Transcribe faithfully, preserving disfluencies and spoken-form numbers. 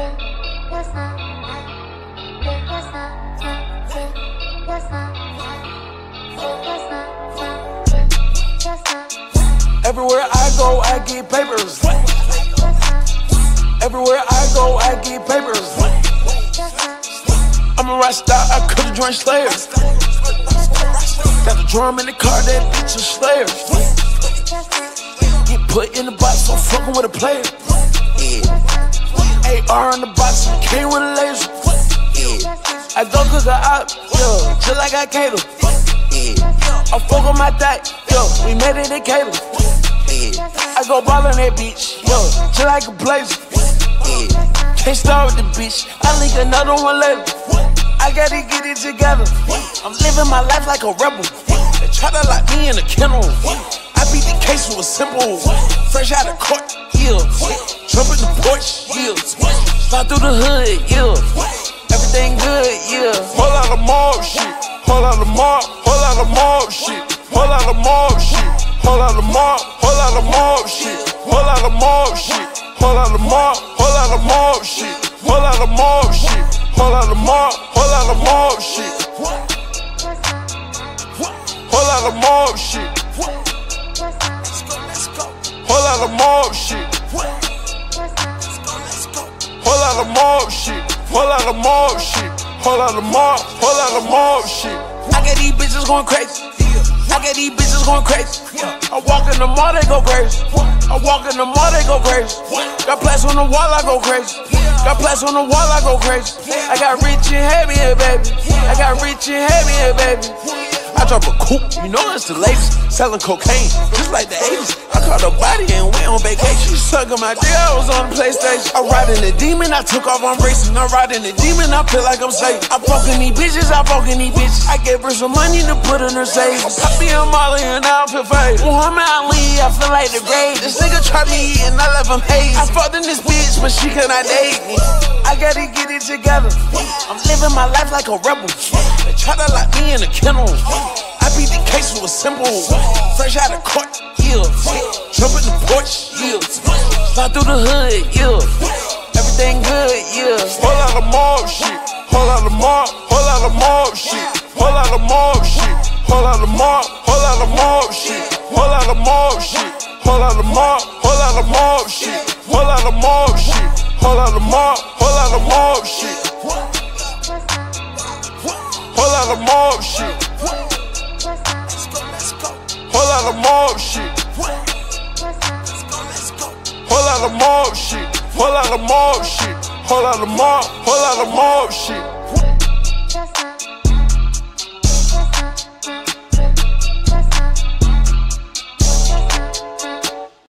Everywhere I go, I get papers. Everywhere I go, I get papers. I'm a rock star, I could've joined Slayer. Got the drum in the car, that bitch a Slayer. Get put in the box, so fucking with a player. Yeah. A R in the box, came with a laser. Yeah. I go cook a op, yo, just like I cater. Yeah. I fuck on my thigh, yo, we made it in Caleb. Yeah. I go ball on that bitch, yo, just like a blazer. Yeah. Can't start with the bitch, I link another one later. I gotta get it together. I'm living my life like a rebel. They try to lock me in a kennel. I beat the case with a simple. Fresh out of court, yeah. Jump in the porch, yeah. Slide through the hood, yeah. Everything good, yeah. Whole lot of mob shit. Whole lot of mob. Whole lot of mob shit. Whole lot of mob shit. Whole lot of mob. Whole lot of mob shit. Whole lot of mob shit. Whole lot of mob. Whole lot of mob shit. Whole lot of mob shit. Whole lot of mob. Whole lot of mob shit. Whole lot of mob shit. Whole lot of mob shit. Whole lot of mob shit. Whole lot of mob shit. Whole lot of mob. Whole lot of mob shit. I got these bitches going crazy. I got these bitches going crazy. I walk in the mall, they go crazy. I walk in the mall, they go crazy. Got plaques on the wall, I go crazy. Got plaques on the wall, I go crazy. I got rich and heavy here, baby. I got rich and heavy here, baby. I drop a coupe, you know it's the latest. Selling cocaine, just like the eighties. I caught a body and went on vacation. Sucking my dick, I was on the PlayStation. I ride in the demon, I took off, I'm racing. I ride in the demon, I feel like I'm safe. I fucking these bitches, I fucking these bitches. I gave her some money to put in her savings. I be a Molly and now I feel fade. Muhammad Ali, I feel like the grave. This nigga tried me and I left him haze. I fucked in this bitch, but she cannot date me. I gotta get it together. I'm living my life like a rebel. They try to lock me in a kennel. I beat the case with a simple. Fresh out of court, yeah. Jump in the porch, yeah. Slide through the hood, yeah. Everything good, yeah. Whole lot of mob shit. Whole lot of mob. Whole lot of mob shit. Whole lot of mob shit. Whole lot of mob. Whole lot of mob shit. Whole lot of mob shit. Whole lot of mob. Whole lot of mob shit. Whole lot of mob shit. Whole lot of mob. Whole lot of mob shit. Whole lot of mob shit. Whole lot of mob shit. Whole lot of mob shit. Whole lot of mob shit. Whole lot of mob. Whole lot of mob shit.